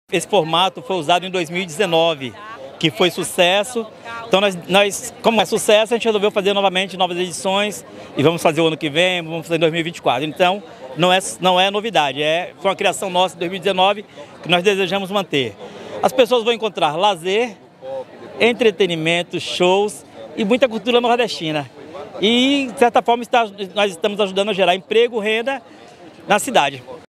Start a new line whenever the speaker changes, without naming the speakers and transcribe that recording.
Esse formato foi usado em 2019, que foi sucesso. Então como é sucesso, a gente resolveu fazer novamente novas edições e vamos fazer o ano que vem, vamos fazer em 2024. Então não é novidade, foi uma criação nossa em 2019 que nós desejamos manter. As pessoas vão encontrar lazer, entretenimento, shows e muita cultura nordestina. E, de certa forma, nós estamos ajudando a gerar emprego, renda na cidade.